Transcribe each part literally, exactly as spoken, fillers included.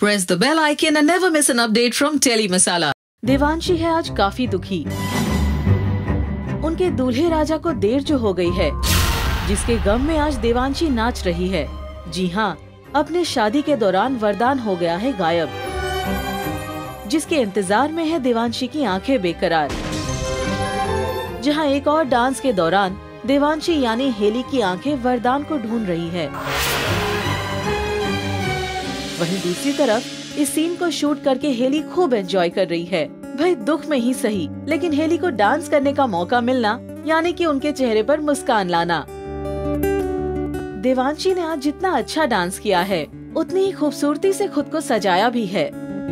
Press the bell icon and never miss an update from Tele Masala. Devanshi है आज काफी दुखी। उनके दूल्हे राजा को देर जो हो गई है, जिसके गम में आज देवांशी नाच रही है। जी हाँ, अपने शादी के दौरान वरदान हो गया है गायब, जिसके इंतजार में है देवांशी की आंखें बेकरार। जहां एक और डांस के दौरान देवांशी यानी हेली की आंखें वरदान को ढूंढ रही है। वहीं दूसरी तरफ इस सीन को शूट करके हेली खूब एंजॉय कर रही है। भाई दुख में ही सही, लेकिन हेली को डांस करने का मौका मिलना यानी कि उनके चेहरे पर मुस्कान लाना। देवांशी ने आज जितना अच्छा डांस किया है, उतनी ही खूबसूरती से खुद को सजाया भी है।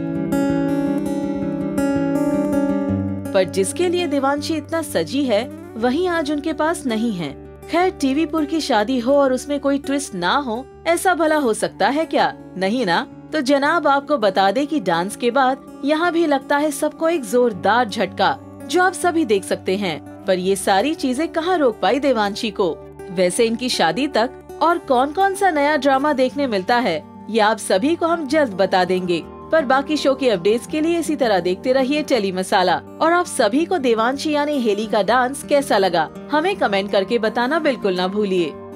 पर जिसके लिए देवांशी इतना सजी है, वही आज उनके पास नहीं है। खैर, टीवीपुर की शादी हो और उसमें कोई ट्विस्ट ना हो, ऐसा भला हो सकता है क्या? नहीं ना। तो जनाब आपको बता दे कि डांस के बाद यहाँ भी लगता है सबको एक जोरदार झटका, जो आप सभी देख सकते हैं। पर ये सारी चीजें कहाँ रोक पाई देवांशी को। वैसे इनकी शादी तक और कौन कौन सा नया ड्रामा देखने मिलता है, ये आप सभी को हम जल्द बता देंगे। पर बाकी शो के अपडेट्स के लिए इसी तरह देखते रहिए टेली मसाला। और आप सभी को देवांशी यानी हेली का डांस कैसा लगा, हमें कमेंट करके बताना बिल्कुल ना भूलिए।